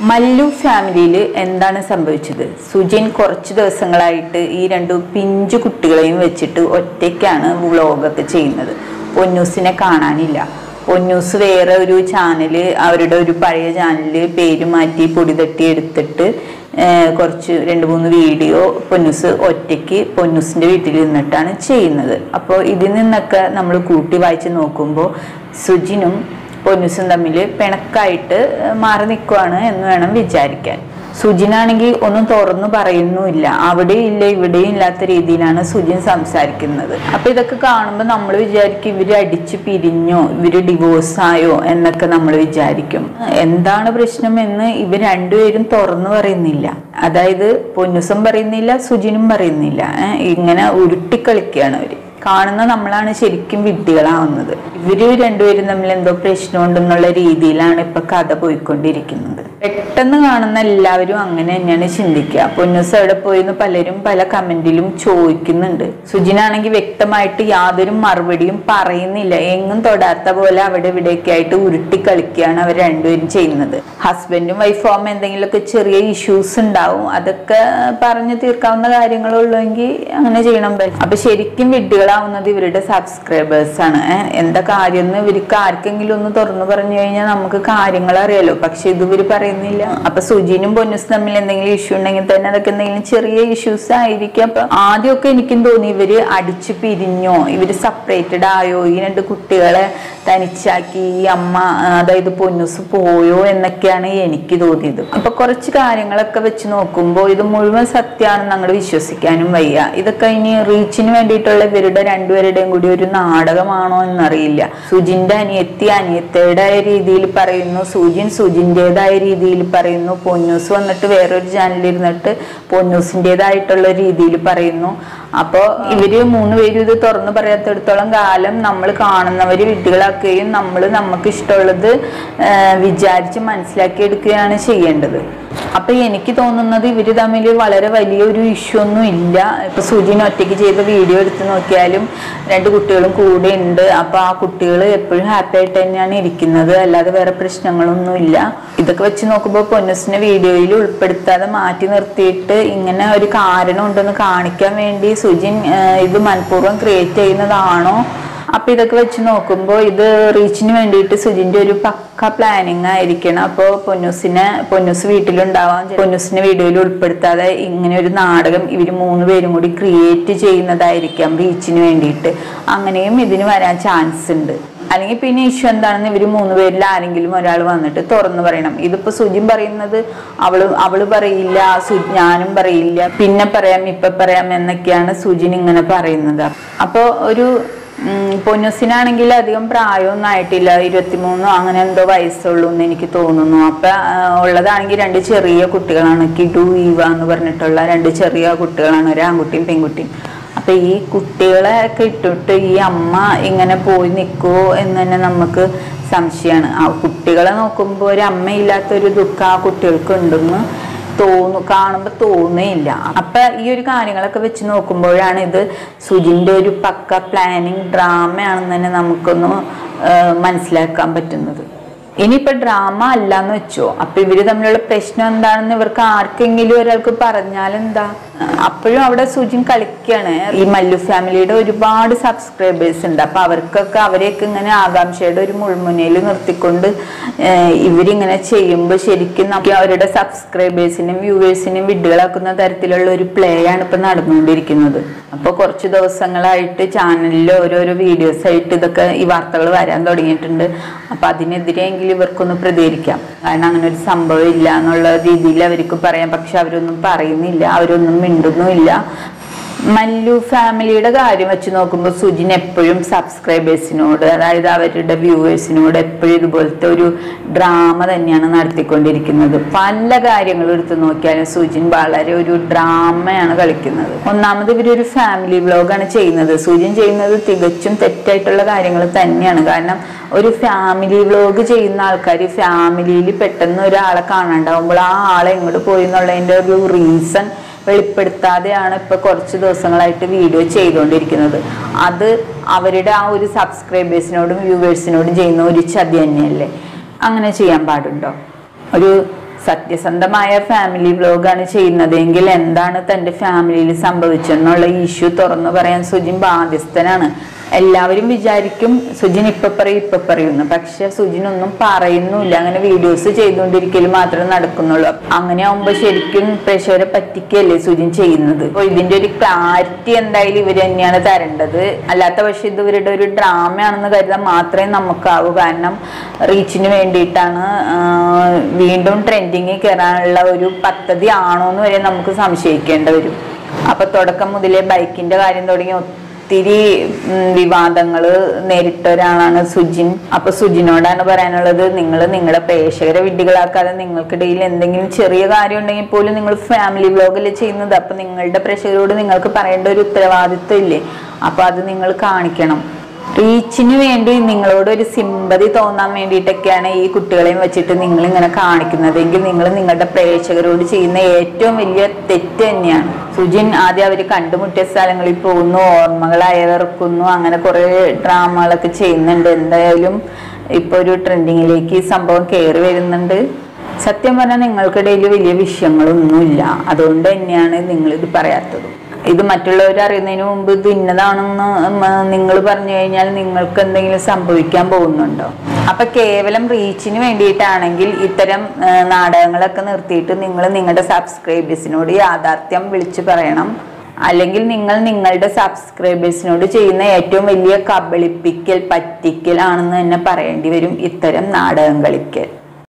മല്ലു ഫാമിലിയിൽ എന്താണ് സംഭവിച്ചത്? സുജിൻ കുറച്ച് ദിവസങ്ങളായിട്ട് ഈ രണ്ടു പിഞ്ചു കുട്ടികളെയും വെച്ചിട്ട് ഒറ്റയ്ക്കാണ് വ്ളോഗൊക്കെ ചെയ്യുന്നത്. പൊന്നൂസിനെ കാണാനില്ല. പൊന്നൂസ് വേറെ ഒരു ചാനല്, അവരുടെ ഒരു പഴയ ചാനലിൽ പേര് മാറ്റി പൊടി തട്ടി എടുത്തിട്ട് കുറച്ച് 2-3 വീഡിയോ പൊന്നൂസ് ഒറ്റയ്ക്ക് പൊന്നൂസിൻ്റെ വീട്ടിൽ നിന്നിട്ടാണ് ചെയ്യുന്നത്. അപ്പോൾ ഇതിൽ നിന്നൊക്കെ നമ്മൾ കൂട്ടി വായിച്ച് നോക്കുമ്പോൾ സുജിനും പൊന്നൂസും തമ്മിൽ പിണക്കായിട്ട് മാറി നിൽക്കുകയാണ് എന്ന് വേണം വിചാരിക്കാൻ. സുജിനാണെങ്കിൽ ഒന്നും തുറന്നു പറയുന്നുമില്ല. അവിടെ ഇല്ല ഇവിടെയും ഇല്ലാത്ത രീതിയിലാണ് സുജിൻ സംസാരിക്കുന്നത്. അപ്പൊ ഇതൊക്കെ കാണുമ്പോൾ നമ്മൾ വിചാരിക്കും ഇവര് അടിച്ച് പിരിഞ്ഞോ, ഇവര് ഡിവോഴ്സായോ എന്നൊക്കെ നമ്മൾ വിചാരിക്കും. എന്താണ് പ്രശ്നം എന്ന് ഇവർ രണ്ടുപേരും തുറന്നു പറയുന്നില്ല. അതായത് പൊന്നൂസും പറയുന്നില്ല, സുജിനും പറയുന്നില്ല. ഇങ്ങനെ ഉരുട്ടിക്കളിക്കുകയാണ് അവര്. കാണുന്ന നമ്മളാണ് ശരിക്കും വിഡ്ഢികളാവുന്നത്. ഇവര് രണ്ടുപേരും തമ്മിൽ എന്തോ പ്രശ്നമുണ്ടെന്നുള്ള രീതിയിലാണ് ഇപ്പൊ കഥ പോയിക്കൊണ്ടിരിക്കുന്നത്. പെട്ടെന്ന് കാണുന്ന എല്ലാവരും അങ്ങനെ തന്നെയാണ് ചിന്തിക്കുക. പൊന്നൂസ് അവിടെ പോയിന്ന് പലരും പല കമന്റിലും ചോദിക്കുന്നുണ്ട്. സുജിനാണെങ്കിൽ വ്യക്തമായിട്ട് യാതൊരു മറുപടിയും പറയുന്നില്ല. എങ്ങും തൊടാത്ത പോലെ അവിടെ ഇവിടെയൊക്കെ ആയിട്ട് ഉരുട്ടി കളിക്കുകയാണ് അവർ രണ്ടുപേരും ചെയ്യുന്നത്. ഹസ്ബൻഡും വൈഫും ആവുമ്പോൾ എന്തെങ്കിലുമൊക്കെ ചെറിയ ഇഷ്യൂസ് ഉണ്ടാവും. അതൊക്കെ പറഞ്ഞു തീർക്കാവുന്ന കാര്യങ്ങളുള്ളെങ്കിൽ അങ്ങനെ ചെയ്യണം. അപ്പൊ ശരിക്കും വിഡ്ഢികളാവുന്നത് ഇവരുടെ സബ്സ്ക്രൈബേഴ്സ് ആണ്. എന്താ കാര്യം എന്ന് ഇവർക്ക് ആർക്കെങ്കിലും ഒന്ന് തുറന്നു പറഞ്ഞു കഴിഞ്ഞാൽ നമുക്ക് കാര്യങ്ങൾ അറിയാലോ. പക്ഷെ ഇത് ഇവര് പറയുന്നില്ല. അപ്പൊ സുജിനും പൊന്നൂസും തമ്മിൽ എന്തെങ്കിലും ഇഷ്യൂ ഉണ്ടെങ്കിൽ തന്നെ അതൊക്കെ എന്തെങ്കിലും ചെറിയ ഇഷ്യൂസ് ആയിരിക്കും. അപ്പൊ ആദ്യമൊക്കെ എനിക്കും തോന്നി ഇവര് അടിച്ചു പിരിഞ്ഞോ, ഇവര് സെപ്പറേറ്റഡ് ആയോ, ഈ 2 കുട്ടികളെ തനിച്ചാക്കി ഈ അമ്മ അതായത് പൊന്നൂസ് പോയോ എന്നൊക്കെയാണ് എനിക്ക് തോന്നിയത്. അപ്പൊ കുറച്ച് കാര്യങ്ങളൊക്കെ വെച്ച് നോക്കുമ്പോൾ ഇത് മുഴുവൻ സത്യമാണെന്ന് അങ്ങോട്ട് വിശ്വസിക്കാനും വയ്യ. ഇതൊക്കെ ഇനി റീച്ചിന് വേണ്ടിയിട്ടുള്ള ഇവരുടെ രണ്ടുപേരുടെയും കൂടി ഒരു നാടകമാണോ എന്നറിയില്ല. സുജിന്റെ അനിയത്തിയുടേതായ രീതിയിൽ പറയുന്നു, സുജിൻ സുജിൻ്റെതായ രീതിയിൽ പറയുന്നു, പൊന്നൂസ് വന്നിട്ട് വേറൊരു ചാനലിൽ ഇരുന്നിട്ട് പൊന്നൂസിൻ്റെതായിട്ടുള്ള രീതിയിൽ പറയുന്നു. അപ്പോൾ ഇവര് 3 പേരും ഇത് തുറന്നു പറയാത്തിടത്തോളം കാലം നമ്മൾ കാണുന്നവര് വിഡ്ഢികളാക്കുകയും നമ്മൾ നമുക്ക് ഇഷ്ടമുള്ളത് വിചാരിച്ച് മനസ്സിലാക്കി എടുക്കുകയാണ് ചെയ്യേണ്ടത്. അപ്പൊ എനിക്ക് തോന്നുന്നത് ഇവര് തമ്മിൽ വളരെ വലിയൊരു ഇഷ്യൂ ഒന്നും ഇല്ല. ഇപ്പൊ സുജിൻ ഒറ്റയ്ക്ക് ചെയ്ത വീഡിയോ എടുത്ത് നോക്കിയാലും 2 കുട്ടികളും കൂടെ ഉണ്ട്. അപ്പൊ ആ കുട്ടികൾ എപ്പോഴും ഹാപ്പി ആയിട്ട് തന്നെയാണ് ഇരിക്കുന്നത്, അല്ലാതെ വേറെ പ്രശ്നങ്ങളൊന്നും ഇല്ല. ഇതൊക്കെ വെച്ച് നോക്കുമ്പോൾ പൊന്നൂസിനെ വീഡിയോയിൽ ഉൾപ്പെടുത്താതെ മാറ്റി നിർത്തിയിട്ട് ഇങ്ങനെ ഒരു കാരണം ഉണ്ടെന്ന് കാണിക്കാൻ വേണ്ടി സുജിൻ ഇത് മനഃപൂർവ്വം ക്രിയേറ്റ് ചെയ്യുന്നതാണോ? അപ്പൊ ഇതൊക്കെ വെച്ച് നോക്കുമ്പോൾ ഇത് റീച്ചിന് വേണ്ടിയിട്ട് സുജിന്റെ ഒരു പക്ക പ്ലാനിങ് ആയിരിക്കണം. അപ്പോൾ പൊന്നൂസ് വീട്ടിലുണ്ടാവാൻ, പൊന്നൂസിനെ വീഡിയോയിൽ ഉൾപ്പെടുത്താതെ ഇങ്ങനെ ഒരു നാടകം ഇവർ 3 പേരും കൂടി ക്രിയേറ്റ് ചെയ്യുന്നതായിരിക്കാം റീച്ചിന് വേണ്ടിയിട്ട്. അങ്ങനെയും ഇതിന് വരാൻ ചാൻസ് ഉണ്ട്. അല്ലെങ്കിൽ പിന്നെ ഇഷ്യൂ എന്താണെന്ന് ഇവർ 3 പേരിൽ ആരെങ്കിലും ഒരാൾ വന്നിട്ട് തുറന്നു പറയണം. ഇതിപ്പോ സുജിൻ പറയുന്നത് അവള് പറയില്ല, ഞാനും പറയില്ല, പിന്നെ പറയാം ഇപ്പൊ പറയാം എന്നൊക്കെയാണ് സുജിൻ ഇങ്ങനെ പറയുന്നത്. അപ്പോൾ ഒരു പൊന്നൂസിനാണെങ്കിൽ അധികം പ്രായമൊന്നും ആയിട്ടില്ല, 23 അങ്ങനെ എന്തോ വയസ്സുള്ളൂ എന്ന് എനിക്ക് തോന്നുന്നു. അപ്പൊ ഉള്ളതാണെങ്കിൽ 2 ചെറിയ കുട്ടികളാണ്, കിഡു ഈവ എന്ന് പറഞ്ഞിട്ടുള്ള 2 ചെറിയ കുട്ടികളാണ്, ഒരു ആൺകുട്ടിയും പെൺകുട്ടിയും. അപ്പൊ ഈ കുട്ടികളെ ഒക്കെ ഇട്ടിട്ട് ഈ അമ്മ ഇങ്ങനെ പോയി നിൽക്കുമോ എന്ന് തന്നെ നമുക്ക് സംശയമാണ്. ആ കുട്ടികളെ നോക്കുമ്പോൾ ഒരു അമ്മയില്ലാത്തൊരു ദുഃഖം ആ കുട്ടികൾക്ക് ഉണ്ടെന്ന് കാണുമ്പോൾ തോന്നുകയില്ല. അപ്പൊ ഈ ഒരു കാര്യങ്ങളൊക്കെ വെച്ച് നോക്കുമ്പോഴാണ് ഇത് സുജിന്റെ ഒരു പക്ക പ്ലാനിങ് ഡ്രാമയാണെന്ന് തന്നെ നമുക്കൊന്ന് മനസ്സിലാക്കാൻ പറ്റുന്നത്. ഇനിയിപ്പൊ ഡ്രാമ അല്ലാന്ന് വെച്ചോ, അപ്പൊ ഇവര് തമ്മിലുള്ള പ്രശ്നം എന്താണെന്ന് ഇവർക്ക് ആർക്കെങ്കിലും ഒരാൾക്ക് പറഞ്ഞാലെന്താ? അപ്പോഴും അവിടെ സുജിൻ കളിക്കുകയാണ്. ഈ മല്ലു ഫാമിലിയുടെ ഒരുപാട് സബ്സ്ക്രൈബേഴ്സ് ഉണ്ട്. അപ്പൊ അവരെയൊക്കെ ഇങ്ങനെ ആകാംക്ഷയുടെ ഒരു മുൾമുനയിൽ നിർത്തിക്കൊണ്ട് ഇവരിങ്ങനെ ചെയ്യുമ്പോൾ ശരിക്കും നമുക്ക് അവരുടെ സബ്സ്ക്രൈബേഴ്സിനും വ്യൂവേഴ്സിനും വിഡ്ഢികളാക്കുന്ന തരത്തിലുള്ള ഒരു പ്ലേ ആണ് ഇപ്പൊ നടന്നുകൊണ്ടിരിക്കുന്നത്. അപ്പൊ കുറച്ച് ദിവസങ്ങളായിട്ട് ചാനലിൽ ഓരോരോ വീഡിയോസ് ആയിട്ട് ഇതൊക്കെ ഈ വാർത്തകൾ വരാൻ തുടങ്ങിയിട്ടുണ്ട്. അപ്പൊ അതിനെതിരെ ഇവർക്കൊന്ന് പ്രതികരിക്കാം. കാരണം അങ്ങനെ ഒരു സംഭവം ഇല്ല എന്നുള്ള രീതിയിൽ അവർക്ക് പറയാം. പക്ഷെ അവരൊന്നും പറയുന്നില്ല, അവരൊന്നും മിണ്ടുന്നുമില്ല. മല്ലു ഫാമിലിയുടെ കാര്യം വെച്ച് നോക്കുമ്പോൾ സുജിൻ എപ്പോഴും സബ്സ്ക്രൈബേഴ്സിനോട്, അതായത് അവരുടെ വ്യൂവേഴ്സിനോട് എപ്പോഴും ഇതുപോലത്തെ ഒരു ഡ്രാമ തന്നെയാണ് നടത്തിക്കൊണ്ടിരിക്കുന്നത്. പല കാര്യങ്ങളും എടുത്തു നോക്കിയാലും സുജിൻ വളരെ ഒരു ഡ്രാമയാണ് കളിക്കുന്നത്. ഒന്നാമത് ഇവരൊരു ഫാമിലി വ്ലോഗാണ് ചെയ്യുന്നത്. സുജിൻ ചെയ്യുന്നത് തികച്ചും തെറ്റായിട്ടുള്ള കാര്യങ്ങൾ തന്നെയാണ്. കാരണം ഒരു ഫാമിലി വ്ലോഗ് ചെയ്യുന്ന ആൾക്കാർ ഫാമിലിയിൽ പെട്ടെന്ന് ഒരാളെ കാണാണ്ടാവുമ്പോൾ ആ ആളെ എങ്ങോട്ട് പോയി എന്നുള്ളതിൻ്റെ ഒരു റീസൺ വെളിപ്പെടുത്താതെയാണ് ഇപ്പൊ കുറച്ച് ദിവസങ്ങളായിട്ട് വീഡിയോ ചെയ്തുകൊണ്ടിരിക്കുന്നത്. അത് അവരുടെ ആ ഒരു സബ്സ്ക്രൈബേഴ്സിനോടും വ്യൂവേഴ്സിനോടും ചെയ്യുന്ന ഒരു ചതി തന്നെയല്ലേ? അങ്ങനെ ചെയ്യാൻ പാടുണ്ടോ? ഒരു സത്യസന്ധമായ ഫാമിലി വ്ലോഗാണ് ചെയ്യുന്നതെങ്കിൽ എന്താണ് തൻ്റെ ഫാമിലിയിൽ സംഭവിച്ചെന്നുള്ള ഇഷ്യൂ തുറന്നു പറയാൻ സുജിൻ ബാധ്യസ്ഥനാണ്. എല്ലാവരും വിചാരിക്കും സുജിൻ ഇപ്പൊ പറയുന്നു, പക്ഷെ സുജിൻ ഒന്നും പറയുന്നില്ല. അങ്ങനെ വീഡിയോസ് ചെയ്തുകൊണ്ടിരിക്കൽ മാത്രമേ നടക്കുന്നുള്ളൂ. അങ്ങനെ ആവുമ്പോ ശരിക്കും പ്രേക്ഷകരെ പറ്റിക്കല്ലേ സുജിൻ ചെയ്യുന്നത്. അപ്പൊ ഇതിന്റെ ഒരു ക്ലാരിറ്റി എന്തായാലും ഇവർ തന്നെയാണ് തരേണ്ടത്. അല്ലാത്ത പക്ഷെ ഇത് ഇവരുടെ ഒരു ഡ്രാമയാണെന്ന് കരുതാൻ മാത്രമേ നമുക്കാവൂ. കാരണം റീച്ചിന് വേണ്ടിയിട്ടാണ്, വീണ്ടും ട്രെൻഡിങ്ങിൽ കയറാനുള്ള ഒരു പദ്ധതി ആണോ എന്ന് വരെ നമുക്ക് സംശയിക്കേണ്ടി വരും. അപ്പൊ തുടക്കം മുതലേ ബൈക്കിന്റെ കാര്യം തുടങ്ങി ഒത്തിരി വിവാദങ്ങൾ നേരിട്ട ഒരാളാണ് സുജിൻ. അപ്പൊ സുജിനോടാണ് പറയാനുള്ളത്, നിങ്ങൾ നിങ്ങളുടെ പ്രേക്ഷകരെ വിഡ്ഢികളാക്കാതെ നിങ്ങൾക്കിടയിൽ എന്തെങ്കിലും ചെറിയ കാര്യം ഉണ്ടെങ്കിൽ പോലും നിങ്ങൾ ഫാമിലി വ്ലോഗല്ലേ ചെയ്യുന്നത്. അപ്പൊ നിങ്ങളുടെ പ്രേക്ഷകരോട് നിങ്ങൾക്ക് പറയേണ്ട ഒരു ഉത്തരവാദിത്വം ഇല്ലേ? അപ്പൊ അത് നിങ്ങൾ കാണിക്കണം. റീച്ചിന് വേണ്ടി നിങ്ങളോട് ഒരു സിമ്പതി തോന്നാൻ വേണ്ടിയിട്ടൊക്കെയാണ് ഈ കുട്ടികളെയും വെച്ചിട്ട് നിങ്ങൾ ഇങ്ങനെ കാണിക്കുന്നതെങ്കിൽ നിങ്ങൾ നിങ്ങളുടെ പ്രേക്ഷകരോട് ചെയ്യുന്ന ഏറ്റവും വലിയ തെറ്റ് തന്നെയാണ്. സുജിൻ ആദ്യം അവർ കണ്ടുമുട്ടിയ സ്ഥലങ്ങളിൽ പോകുന്നു, ഓർമ്മകൾ അയവിറക്കുന്നു, അങ്ങനെ കുറെ ഡ്രാമകളൊക്കെ ചെയ്യുന്നുണ്ട്. എന്തായാലും ഇപ്പൊ ഒരു ട്രെൻഡിങ്ങിലേക്ക് ഈ സംഭവം കയറി വരുന്നുണ്ട്. സത്യം പറഞ്ഞാൽ നിങ്ങൾക്കിടയിൽ വലിയ വിഷയങ്ങളൊന്നുമില്ല, അതുകൊണ്ട് തന്നെയാണ് നിങ്ങളിത് പറയാത്തത്. ഇത് മറ്റുള്ളവർ അറിയുന്നതിന് മുമ്പ് ഇത് ഇന്നതാണെന്ന് നിങ്ങൾ പറഞ്ഞു കഴിഞ്ഞാൽ നിങ്ങൾക്ക് എന്തെങ്കിലും സംഭവിക്കാൻ പോകുന്നുണ്ടോ? അപ്പൊ കേവലം റീച്ചിന് വേണ്ടിയിട്ടാണെങ്കിൽ ഇത്തരം നാടകങ്ങളൊക്കെ നിർത്തിയിട്ട് നിങ്ങൾ നിങ്ങളുടെ സബ്സ്ക്രൈബേഴ്സിനോട് യാഥാർത്ഥ്യം വിളിച്ചു പറയണം. അല്ലെങ്കിൽ നിങ്ങൾ നിങ്ങളുടെ സബ്സ്ക്രൈബേഴ്സിനോട് ചെയ്യുന്ന ഏറ്റവും വലിയ കബളിപ്പിക്കൽ, പറ്റിക്കൽ ആണെന്ന് തന്നെ പറയേണ്ടി വരും ഇത്തരം നാടകം കളിക്കൽ.